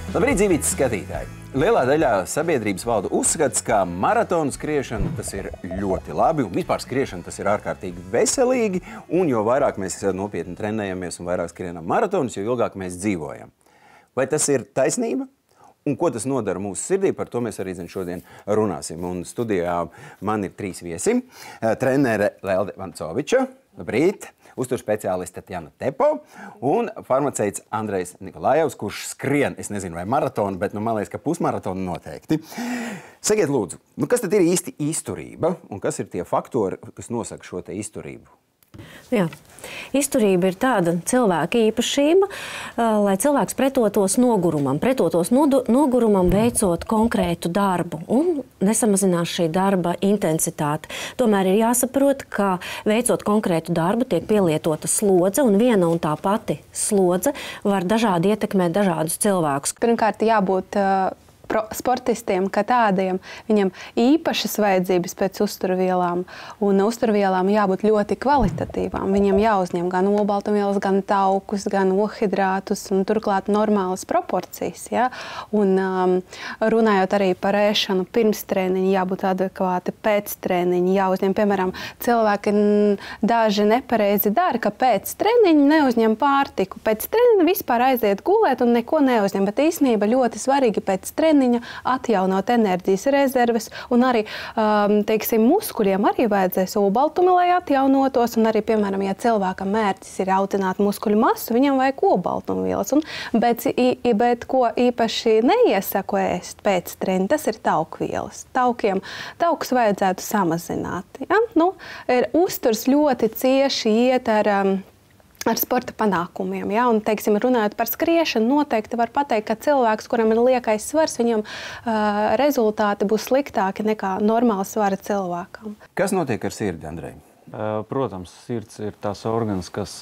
Labrīt, dzīvības skatītāji! Lielā daļā sabiedrības valda uzskats, ka maratonu skriešana tas ir ļoti labi un vispār skriešana tas ir ārkārtīgi veselīgi, un jo vairāk mēs nopietni trenējamies un vairāk skrienam maratonus, jo ilgāk mēs dzīvojam. Vai tas ir taisnība? Un ko tas nodara mūsu sirdī, par to mēs arī šodien runāsim. Un studijā man ir 3 viesi. Trenere Lelde Vancoviča, labrīt, uzturu speciāliste Tatjana Tepo un farmaceits Andrejs Nikolajevs, kurš skrien, es nezinu vai maratonu, bet man liekas, ka pusmaratonu noteikti. Sakiet lūdzu, kas tad ir īsti izturība un kas ir tie faktori, kas nosaka šo te izturību? Jā. Izturība ir tāda cilvēka īpašība, lai cilvēks pretotos nogurumam, veicot konkrētu darbu un nesamazinās šī darba intensitāte. Tomēr ir jāsaprot, ka veicot konkrētu darbu tiek pielietota slodze, un viena un tā pati slodze var dažādi ietekmēt dažādus cilvēkus. Pirmkārt, jābūt sportistiem, kā tādiem, viņam īpašas vajadzības pēc uzturvielām, un uzturvielām jābūt ļoti kvalitatīvām. Viņam jāuzņem gan olbaltumvielas, gan taukus, gan ohidrātus, un turklāt normālas proporcijas. Ja? Un runājot arī par ēšanu pirms treniņa, jābūt adekvāti pēc treniņa, jāuzņem, piemēram, cilvēki daži nepareizi dara, ka pēc treniņa neuzņem pārtiku. Pēc treniņa vispār aiziet gulēt un neko neuzņem, bet īstenībā ļoti svarīgi pēc treniņa atjaunot enerģijas rezerves, un arī, teiksim, muskuļiem arī vajadzēs olbaltumi, lai atjaunotos, un arī, piemēram, ja cilvēkam mērķis ir audzināt muskuļu masu, viņam vajag olbaltumvielas. Bet ko īpaši neiesaku ēst pēc treniņa, tas ir taukvielas. Taukus vajadzētu samazināt. Ja? Uzturs ļoti cieši iet ar sporta panākumiem. Ja? Un, teiksim, runājot par skriešanu, noteikti var pateikt, ka cilvēks, kuram ir liekais svars, viņam rezultāti būs sliktāki nekā normāla svara cilvēkam. Kas notiek ar sirdi, Andrej? Protams, sirds ir tās organs, kas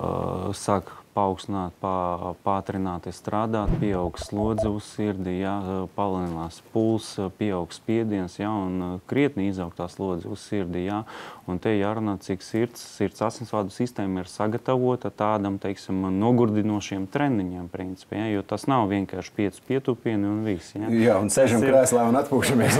sāk paaugstināt, pātrināties strādāt, pieaug slodze uz sirdi, ja, palielinās puls, pieaug spiediens, ja, un krietni izaug tā slodze uz sirdi. Ja, un te jārunā, cik sirds asinsvadu sistēma ir sagatavota tādam, teiksim, nogurdinošiem treniņiem, principā, ja, jo tas nav vienkārši 5 pietupieni un viss. Ja. Jā, un sēžam krēslā un atpūšamies.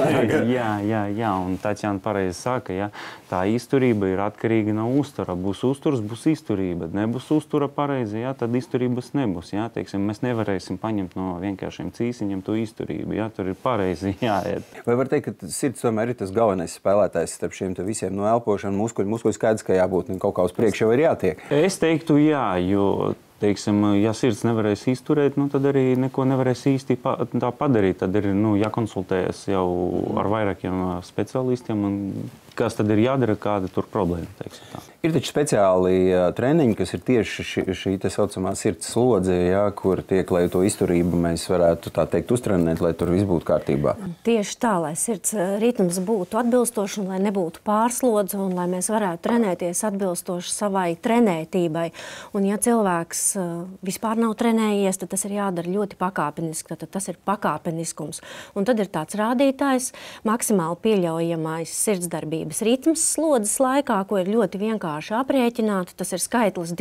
Jā, un Tatjana pareizi saka, ja, tā izturība ir atkarīga no uztura. Būs uzturs, būs izturība. Nebūs uztura pareizi, ja, tad izturības nebūs. Ja. Teiksim, mēs nevarēsim paņemt no vienkāršiem cīsiņiem to izturību. Ja. Tur ir pareizi jāiet. Vai var teikt, ka sirds tomēr ir tas galvenais spēlētājs starp šiem visiem no elpošanu muskuļu skaidrs, ka jābūt kaut kā uz priekšu jau ir jātiek? Es teiktu jā, jo, teiksim, ja sirds nevarēs izturēt, tad arī neko nevarēs īsti tā padarīt. Tad ir jākonsultējas jau ar vairākiem speciālistiem, un kas tad ir jādara, kāda tur problēma, teiksim tā. Ir taču speciāli treniņi, kas ir tieši šī tā saucamā sirds slodze, ja, kur tiek, lai to izturību mēs varētu tā teikt uztrenēt, lai tur viss būtu kārtībā. Tieši tā, lai sirds ritms būtu atbilstošs un lai nebūtu pārslodze un lai mēs varētu trenēties atbilstoši savai trenētībai. Un ja cilvēks vispār nav trenējies, tad tas ir jādara ļoti pakāpeniski, tad tas ir pakāpeniskums. Un tad ir tāds rādītājs, maksimāli pieļaujamais sirdsdarbības ritms slodzes laikā, ko ir ļoti vienkārši aprēķināt. Tas ir skaitlis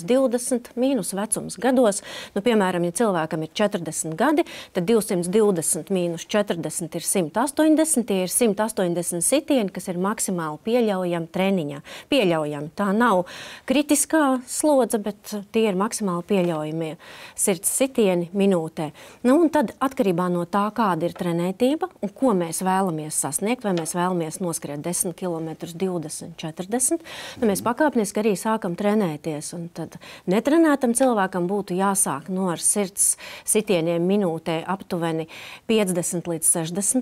220 mīnus vecums gados. Piemēram, ja cilvēkam ir 40 gadi, tad 220 mīnus 40 ir 180. Tie ir 180 sitieni, kas ir maksimāli pieļaujami treniņā. Pieļaujami. Tā nav kritiskā slodze, bet tie ir maksimāli pieļaujamie sirds sitieni minūtē. Un tad atkarībā no tā, kāda ir trenētība un ko mēs vēlamies sasniegt, vai mēs vēlamies noskriet 10 km, 20, 40, mēs pakāpeniski arī sākam trenēties. Un tad netrenētam cilvēkam būtu jāsāk ar sirds sitieniem minūtē aptuveni 50 līdz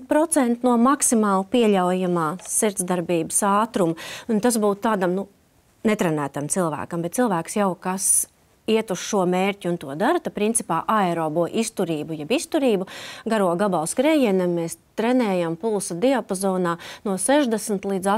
60% no maksimāli pieļaujamā sirdsdarbības ātruma. Un tas būtu tādam netrenētam cilvēkam, bet cilvēks jau kas iet uz šo mērķi un to dara, tad principā aerobo izturību, jeb izturību garo gabalu skrējienam mēs trenējam pulsa diapazonā no 60 līdz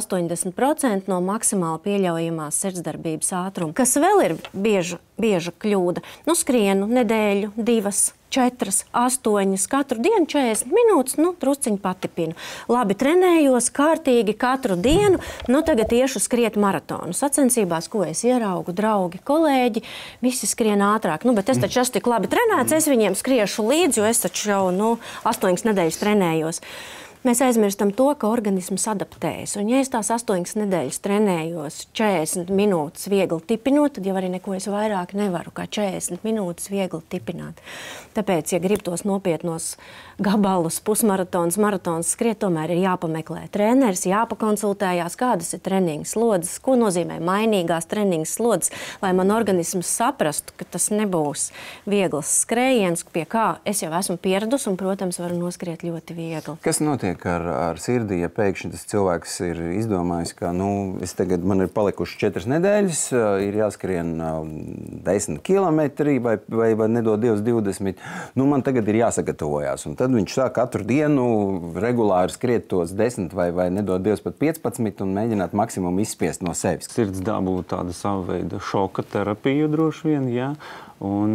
80% no maksimāli pieļaujamās sirdsdarbības ātruma. Kas vēl ir bieža kļūda? Skrienu nedēļu, 2, 4, 8, katru dienu 40 minūtes, drusciņi patipinu. Labi trenējos kārtīgi katru dienu, tagad iešu skriet maratonu. Sacensībās, ko es ieraugu, draugi, kolēģi, visi skrien ātrāk. Bet es taču esmu tik labi trenēts, es viņiem skriešu līdzi, jo es taču jau 8 nedēļas trenējos. Mēs aizmirstam to, ka organisms adaptējas. Un, ja es tās 8 nedēļas trenējos 40 minūtes viegli tipinot, tad jau arī neko es vairāk nevaru kā 40 minūtes viegli tipināt. Tāpēc, ja grib tos nopietnos gabalus, pusmaratons, maratons skriet, tomēr ir jāpameklē treneris, jāpakonsultējās, kādas ir treniņu slodzes, ko nozīmē mainīgās treniņu slodzes, lai man organisms saprastu, ka tas nebūs viegls skrējiens, pie kā es jau esmu pieradusi un, protams, varu noskriet ļoti viegli. Kas notiek ar sirdi, ja pēkšņi tas cilvēks ir izdomājis, ka man ir palikuši 4 nedēļas, ir jāskrien 10 kilometri vai nedod Dievs 20. Man tagad ir jāsagatavojās. Un tad viņš sāk katru dienu regulāri skriet tos 10 vai nedod Dievs pat 15 un mēģināt maksimumu izspiest no sevis. Sirds dabū tāda sava veida šoka terapiju droši vien, jā. Un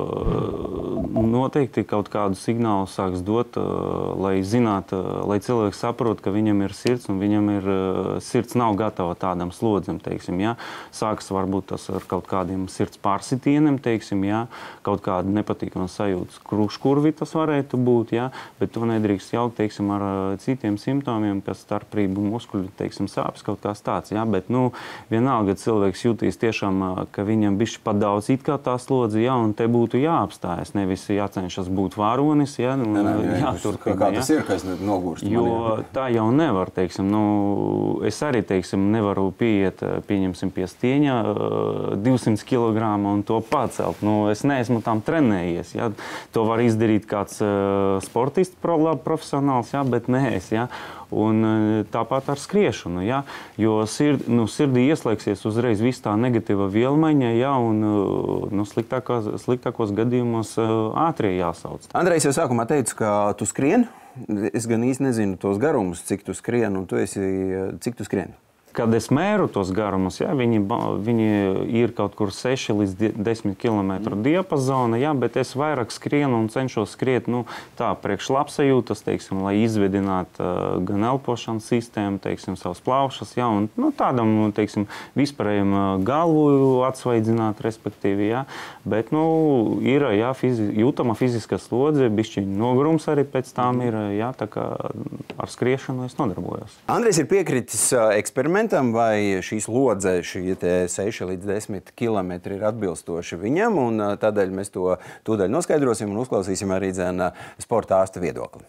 noteikti kaut kādu signālu sāks dot, lai zinātu, lai cilvēks saprot, ka viņam ir sirds un viņam ir sirds nav gatava tādam slodzim, teiksim, jā. Sāks varbūt tas ar kaut kādiem sirds pārsitieniem, teiksim, jā. Kaut kādu nepatīkamu sajūtu kurvi tas varētu būt, jā. Bet to nedrīkst jaukt, teiksim, ar citiem simptomiem, kas starprību muskuļu, teiksim, sāpes kaut kāds tāds, jā. Bet, vienalga cilvēks jutīs tiešām, ka viņam bišķi pa daudz it kā tā slodze, jā, un te būtu jāapstājas, nevis jācenšas būt varonis, jā, jāturpina, kā tas ir, ka es nogurstu. Jo tā jau nevar, teiksim, es arī, teiksim, nevaru pieņemsim pie stieņa 200 kilogrāma un to pacelt. Es neesmu tam trenējies, jā. To var izdarīt kāds sportists profesionāls, jā, bet ne es, jā. Un tāpat ar skriešanu, jā, jo sirdī ieslēgsies uzreiz viss tā negatīva vielmaiņa, jā, un sliktākos gadījumos ātrie jāsauc. Andrejs jau sākumā teica, ka tu skrien. Es gan īsti nezinu tos garumus, cik tu skrien, un cik tu skrien. Kad es mēru tos garumus, jā, viņi ir kaut kur 6 līdz 10 km diapazona, jā, bet es vairāk skrienu un cenšos skriet, tā priekš labsajūtas, teiksim, lai izvedinātu gan elpošanas sistēmu, teiksim, savas plaušas, jā, un tādam, teiksim, vispārējiem galvu atsvaidzināt, respektīvi, jā, bet, ir, jā, jūtama fiziska slodze, bišķiņ nogurums arī pēc tām ir, jā, tā kā ar skriešanu es nodarbojos. Andrejs ir piekritis eksperimentam, vai šī slodze, šie 6 līdz 10 kilometri ir atbilstoši viņam, un tādēļ mēs to tūdaļ noskaidrosim un uzklausīsim arī sporta ārsta viedokli.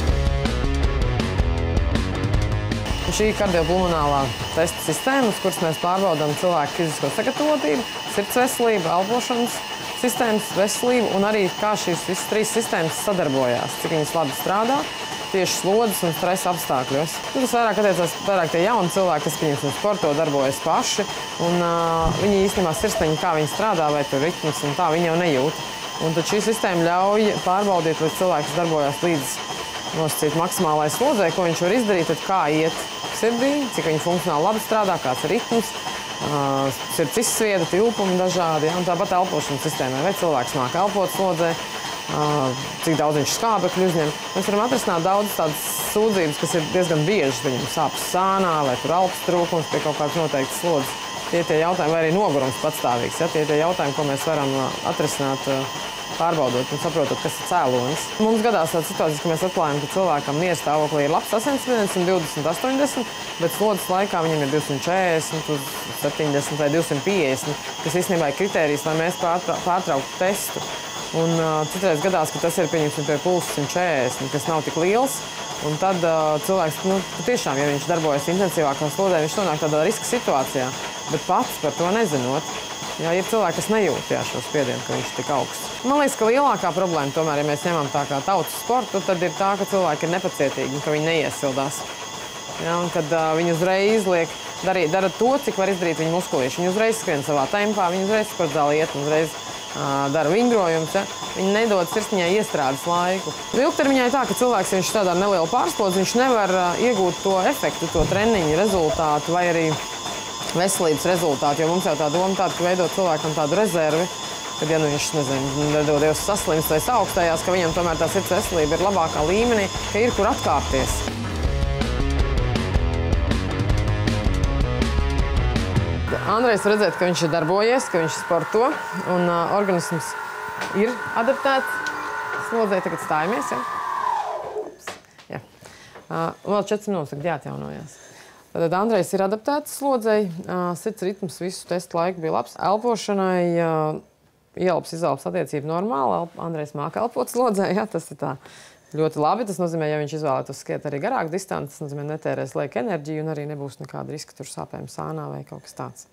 Šī kardiopulmonālā testa sistēma, uz kuras mēs pārbaudām cilvēku fizisko sagatavotību, sirds veselību, elpošanas sistēmas veselību un arī kā šīs visas 3 sistēmas sadarbojās, cik viņas labi strādā tieši slodzes un stresa apstākļos. Tas vairāk attiecās tie jauni cilvēki, kas, pieņemsim, sporto, darbojas paši, un viņi īstenībā sirsniņi, kā viņi strādā, vai tur ritms, un tā viņi jau nejūt. Un tad šī sistēma ļauj pārbaudīt, vai cilvēks darbojas līdz nosacīt maksimālai slodzei, ko viņš var izdarīt, tad kā iet sirdī, cik viņi funkcionāli labi strādā, kāds ir ritms, sirds izsvieda, tilpumi dažādi, ja? Un tāpat elpošanas sistēmai, vai cilvēks māk elpot slodzē, cik daudz viņš skābekļu uzņem. Mēs varam atrisināt daudz tādas sūdzības, kas ir diezgan biežas, viņam sāpes sānā, vai tur elpas trūkums pie kaut kādas noteiktas slodzes. Tie jautājumi, vai arī nogurums patstāvīgs, ja? Tie jautājumi, ko mēs varam atrisināt, pārbaudot un saprotot, kas ir cēlonis. Mums gadās tādas situācijas, ka mēs atklājam, ka cilvēkam miera stāvoklī ir labs asinsspiediens 120/80, bet slodzes laikā viņam ir 240, 70 vai 250, kas īstenībā ir kritērijs, lai mēs pārtrauktu testu. Un citreiz gadās, ka tas ir, pieņemsim, pie pulsa 140, kas nav tik liels. Un tad cilvēks, tiešām, ja viņš darbojas intensīvākā slodzē, viņš nonāk tādā riska situācijā, bet pats par to nezinot. Jā, ir cilvēki, kas nejūt šo spiedienu, ka viņš ir tik augsts. Man liekas, ka lielākā problēma tomēr, ja mēs ņemam tā kā tautas sportu, tad ir tā, ka cilvēki ir nepacietīgi un ka viņi neiesildās. Jā, un kad viņi uzreiz dara to, cik var izdarīt viņu muskulīši. Viņi uzreiz skrien savā tempā, viņi uzreiz sportzāli iet un uzreiz dara vingrojumus, ja? Viņi nedod sirsniņai iestrādes laiku. Ilgtermiņā ir tā, ka cilvēks, ja viņš strādā ar nelielu pārslodzi, viņš nevar iegūt to efektu, to treniņu rezultātu vai arī veselības rezultātu, jo mums jau tā doma tāda, ka veidot cilvēkam tādu rezervi, kad, ja nu viņš, nezinu, nedodies saslimst vai saaugstējās, ka viņam tomēr tā sirds veselība ir labākā līmenī, ka ir kur atkāpties. Andrejs redzēt, ka viņš ir darbojies, ka viņš sporto, un organisms ir adaptēts slodzei. Tagad stājamies, ja? Vēl 4 minūtes, tagad jāatjaunojās. Tad Andrejs ir adaptēts slodzei, sirds ritms visu testu laiku bija labs. Elpošanai ieelpas izelpas attiecība normāla, Andrejs māk elpot slodzei, ja? Tas ir tā ļoti labi. Tas nozīmē, ja viņš izvēlētos skriet arī garāk distanci, tas nozīmē netērēs lieka enerģiju un arī nebūs nekāda riska tur sāpēm sānā vai kaut kas tāds.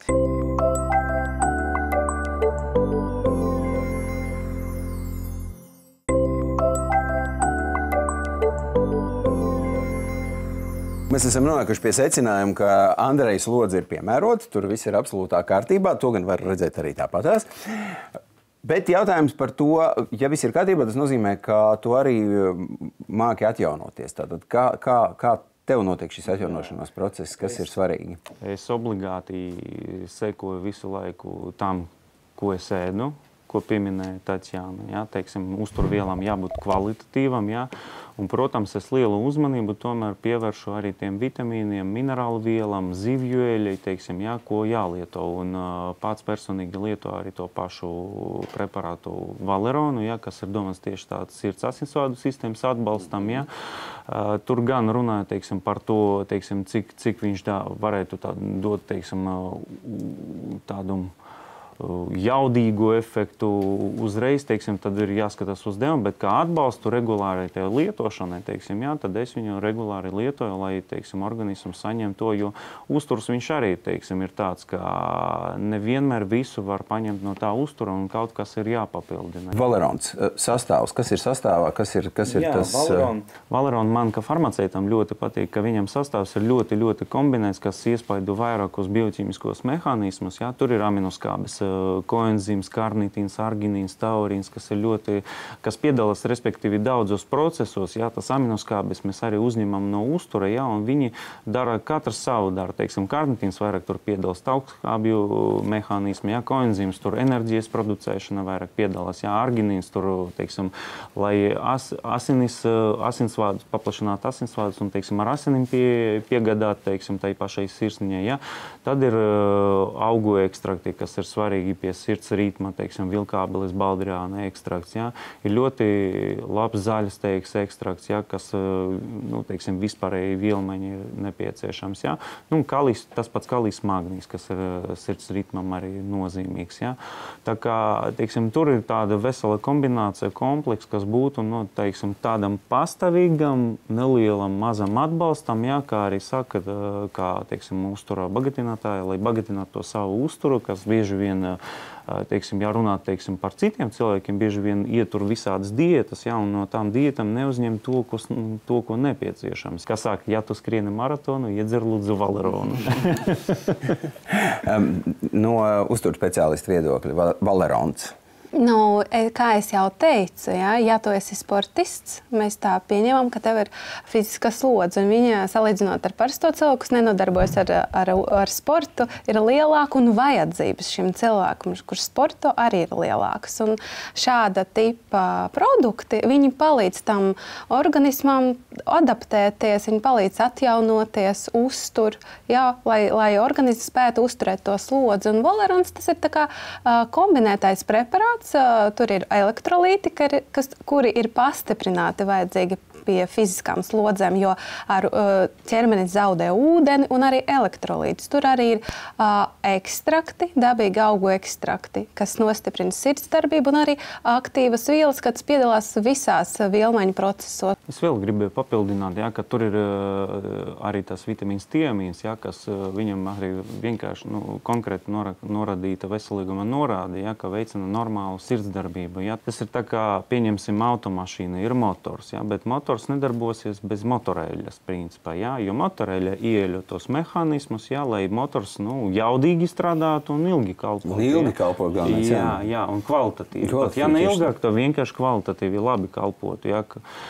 Mēs esam nonākuši pie secinājuma, ka Andreja slodze ir piemērota, tur viss ir absolūtā kārtībā, to gan var redzēt arī tāpatās. Bet jautājums par to, ja viss ir kārtībā, tas nozīmē, ka tu arī māki atjaunoties. Tātad, kā tev notiek šis atjaunošanās process, kas ir svarīgi? Es obligāti sekoju visu laiku tam, ko es ēdu, ko pieminēja Tatjana. Ja? Teiksim, uzturvielām jābūt kvalitatīvam, ja? Un, protams, es lielu uzmanību tomēr pievēršu arī tiem vitamīniem, minerālu vielām, zivju eļai, teiksim, ja? Ko jālieto. Un pats personīgi lieto arī to pašu preparātu Valeronu, ja? Kas ir domāts tieši tāds sirds asinsvadu sistēmas atbalstam. Ja? Tur gan runāja, teiksim, par to, teiksim, cik viņš varētu dot, teiksim, tādu jaudīgu efektu uzreiz, teiksim, tad ir jāskatās uz devumu, bet kā atbalstu regulārai lietošanai, teiksim, jā, tad es viņu regulāri lietoju, lai, teiksim, organisms saņem to, jo uzturs viņš arī, teiksim, ir tāds, ka nevienmēr visu var paņemt no tā uztura un kaut kas ir jāpapildina. Valerons sastāvs, kas ir sastāvā, kas ir tas? Valeron man, ka farmaceitam ļoti patīk, ka viņam sastāvs ir ļoti, ļoti kombinēts, kas iespaido vairākos bioķīmiskos mehānismus, jā, tur ir aminoskābes, koenzīms, karnitīns, arginīns, taurīns, kas piedalās respektīvi daudzos procesos, jā, tas aminoskābes mēs arī uzņemam no uztura, jā, un viņi dara katrs savu daru, teiksim, karnitīns vairāk tur piedalās taukskābju mehānismi, jā, koenzīms tur enerģijas producēšana vairāk piedalās, jā, arginīns tur, teiksim, lai asinsvādus, paplašināt asinsvādus un, teiksim, ar asinim piegādāt, teiksim, tai pašai sirsniņai, jā. Tad ir augu ekstrakti, kas ir svarīgi pie sirds ritma, teiksim, vilkābeles baldriāna ekstrakts, jā. Ir ļoti labs zaļas teiks ekstrakts, jā, kas, nu, teiksim, vispārēji vielmeņi ir nepieciešams, jā. Nu, kalijs, tas pats kalijs magnijs, kas ir sirds ritmam arī nozīmīgs, jā. Tā kā, teiksim, tur ir tāda vesela kombinācija, kompleks, kas būtu, nu, teiksim, tādam pastāvīgam, nelielam, mazam atbalstam, jā, kā arī saka, kā, teiksim, uztura bagatinātāji, lai bagatinātu to savu uzturu, kas bieži vien, teiksim, ja runāt, teiksim, par citiem cilvēkiem, bieži vien ietur visādas diētas, ja, un no tām diētām neuzņem to, ko nepieciešams. Kā saka, ja tu skrieni maratonu, iedzer lūdzu Valeronu. No uzturu speciālistu viedokļa, Valerons. Nu, kā es jau teicu, ja tu esi sportists, mēs tā pieņemam, ka tev ir fiziska slodze. Un viņa, salīdzinot ar parasto cilvēku, kas nenodarbojas ar sportu, ir lielāka un vajadzības šim cilvēkam, kurš sporto arī ir lielākas. Un šāda tipa produkti, viņi palīdz tam organismam adaptēties, viņi palīdz atjaunoties, uztur, jā, lai organisms spētu uzturēt to slodzi. Un Valerons, tas ir tā kā kombinētais preparāts. Tur ir elektrolīti, kuri ir pastiprināti vajadzīgi pie fiziskām slodzēm, jo ar ķermenis zaudē ūdeni un arī elektrolītus. Tur arī ir ekstrakti, dabīgi augu ekstrakti, kas nostiprina sirdsdarbību un arī aktīvas vielas, kas piedalās visās vielmaiņu procesos. Es vēl gribēju papildināt, ja, ka tur ir arī tas vitamīns tiamīns, ja, kas viņam arī vienkārši konkrēti norādīta veselīguma norāde, ja, ka veicina normālu sirdsdarbību. Ja. Tas ir tā kā, pieņemsim, automašīna, ir motors, ja, bet motors nedarbosies bez motoreļas principā, jā, jo motoreļa ieļo tos mehānismus, jā, lai motors, jaudīgi strādātu un ilgi kalpot. Ilgi kalpo galvenais, jā, un kvalitatīvi. Pat, ja ne ilgāk, to vienkārši kvalitatīvi labi kalpotu, jā. Un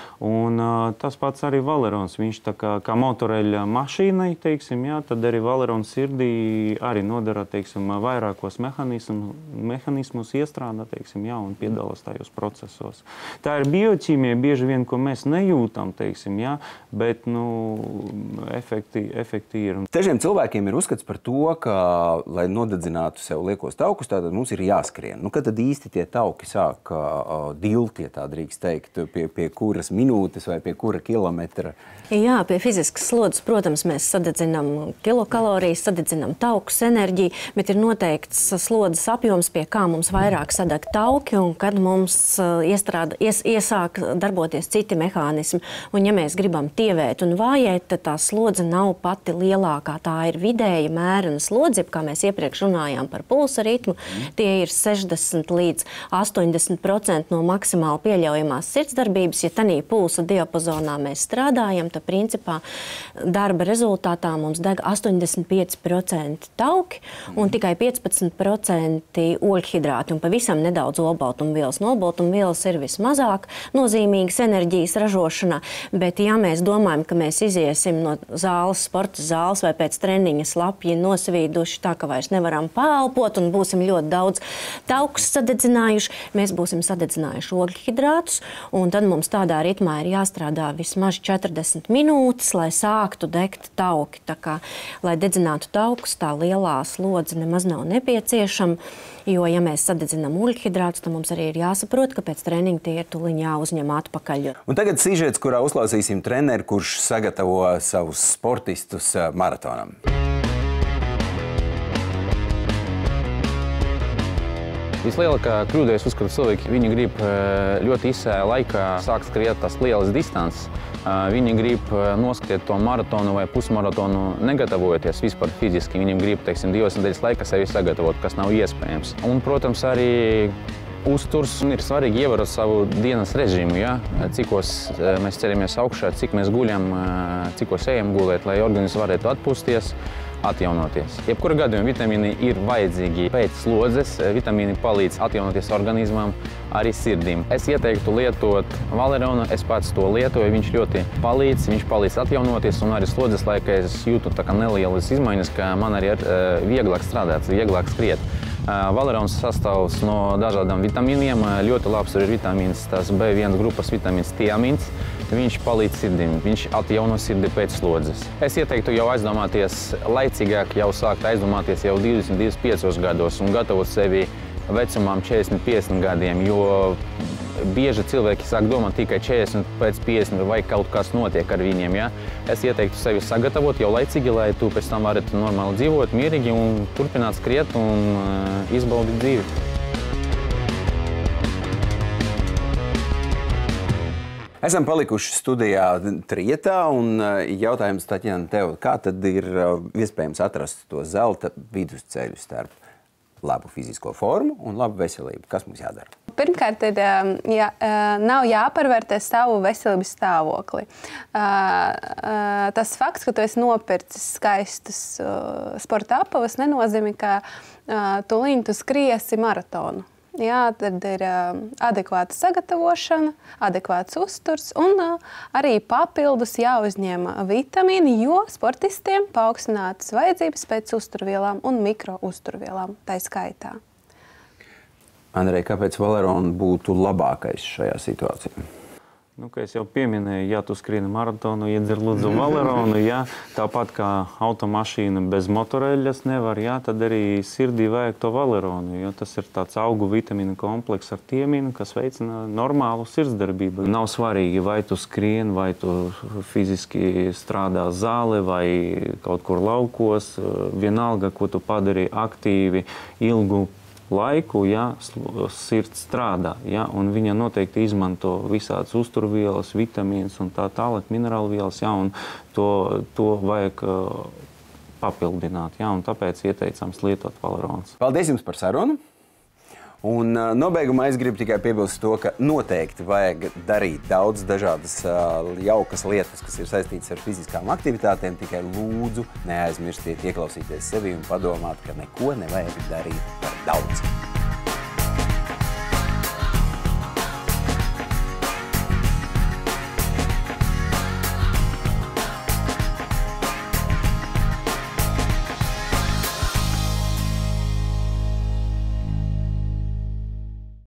Un tas pats arī Valerons. Viņš tā kā motoreļa mašīnai, teiksim, jā, tad arī Valerons sirdī arī nodara, teiksim, vairākos mehānismus iestrādā, teiksim, jā, un piedalās tajos procesos. Tā ir bioķīmija, bieži vien, ko mēs nejūtam, teiksim, jā, bet, efekti ir. Dažiem cilvēkiem ir uzskats par to, ka, lai nodedzinātu sev liekos taukus, tātad mums ir jāskrien. Kad tad īsti tie tauki sāk dilt, ja tā drīkst teikt, pie kuras minūtes vai pie kura kilometra? Jā, pie fiziskas slodzes, protams, mēs sadedzinām kilokalorijas, sadedzinām taukus enerģiju, bet ir noteikts slodzes apjoms, pie kā mums vairāk sadeg tauki un kad mums iesāk darboties citi mehānismi. Un ja mēs gribam tievēt un vājēt, tad tā slodze nav pati lielākā. Tā ir vidēja mērena slodze, kā mēs iepriekš runājām par pulsa ritmu. Tie ir 60 līdz 80% no maksimāli pieļaujamās sirdsdarbības. Ja tanī pulsa diapazonā mēs strādājam, tad principā darba rezultātā mums deg 85% tauki un tikai 15% oļhidrāti un pavisam nedaudz olbaltumvielas. Olbaltumvielas ir vismazāk nozīmīgas enerģijas ražošanā, bet ja mēs domājam, ka mēs iziesim no zāles, sporta zāles vai pēc treniņa slapji nosvīduši tā, ka vairs nevaram paelpot un būsim ļoti daudz taukus sadedzinājuši, mēs būsim sadedzinājuši oļhidrātus un tad mums tādā ritmā ir jāstrādā vismaz 40 minūtes, lai sāktu degt tauki. Tā kā, lai dedzinātu taukus, tā lielā slodze nemaz nav nepieciešama, jo, ja mēs sadedzinām oļhidrātus, tad mums arī ir jāsaprot, ka pēc treniņa tie ir tuliņ jāuzņem atpakaļ. Un tagad sižets, kurā uzklausīsim treneri, kurš sagatavo savus sportistus maratonam. Vislielākā kļūda, es uzskatu, cilvēki, viņi grib ļoti īsā laikā sākt skriet tās lielas distances. Viņi grib noskriet to maratonu vai pusmaratonu negatavojoties vispār fiziski. Viņiem grib, teiksim, 2 nedēļas laikā sevi sagatavot, kas nav iespējams. Un, protams, arī uzturs ir svarīgi ievērot savu dienas režīmu, ja? Cikos mēs ceļamies augšā, cik mēs guļam, cikos ejam gulēt, lai organisms varētu atpūsties, atjaunoties. Jebkura gadījumā vitamīni ir vajadzīgi pēc slodzes, vitamīni palīdz atjaunoties organismam, arī sirdim. Es ieteiktu lietot Valeronu, es pats to lietoju, viņš ļoti palīdz, viņš palīdz atjaunoties un arī slodzes laikā es jūtu tā kā nelielas izmaiņas, ka man arī ir vieglāk strādāt, vieglāk skriet. Valerons sastāvs no dažādām vitamīniem, ļoti labs ir vitamīns, tas B1 grupas vitamīns tiamīns. Viņš palīdz sirdim, viņš atjauno sirdi pēc slodzes. Es ieteiktu jau aizdomāties laicīgāk, jau sākt aizdomāties jau 20-25 gados un gatavot sevi vecumam 40-50 gadiem, jo bieži cilvēki sāk domāt tikai 40 pēc 50 vai kaut kas notiek ar viņiem. Ja? Es ieteiktu sevi sagatavot jau laicīgi, lai tu pēc tam varētu normāli dzīvot, mierīgi un turpināt skriet un izbaudīt dzīvi. Esam palikuši studijā trietā un jautājums, Taķjana, tev, kā tad ir iespējams atrast to zelta vidusceļu starp labu fizisko formu un labu veselību? Kas mums jādara? Pirmkārt, nav jāpārvērtē savu veselības stāvokli. Tas fakts, ka tu esi nopircis skaistus sporta apavus, nenozīmē, ka tūlīt tu skriesi maratonu. Jā, tad ir adekvāta sagatavošana, adekvāts uzturs un arī papildus jāuzņem vitamīni, jo sportistiem paaugstinātas vajadzības pēc uzturvielām un mikrouzturvielām tai skaitā. Andrej, kāpēc Valerona būtu labākais šajā situācijā? Kā es jau pieminēju, ja tu skrieni maratonu, iedzer lūdzu Valeronu, ja, tāpat kā automašīna bez motoreļas nevar, ja, tad arī sirdī vajag to Valeronu, jo tas ir tāds augu vitamīnu komplekss ar tiamīnu, kas veicina normālu sirdsdarbību. Nav svarīgi, vai tu skrieni, vai tu fiziski strādā zāli, vai kaut kur laukos, vienalga, ko tu padari aktīvi, ilgu laiku, ja, sirds strādā, ja, un viņa noteikti izmanto visādas uzturvielas, vitamīnas un tā tālāk, minerālvielas, ja, un to vajag papildināt, ja, un tāpēc ieteicams lietot Valerons. Paldies jums par sarunu! Un nobeigumā es gribu tikai piebilst to, ka noteikti vajag darīt daudz dažādas jaukas lietas, kas ir saistītas ar fiziskām aktivitātēm, tikai lūdzu neaizmirstiet ieklausīties sevi un padomāt, ka neko nevajag darīt par daudz.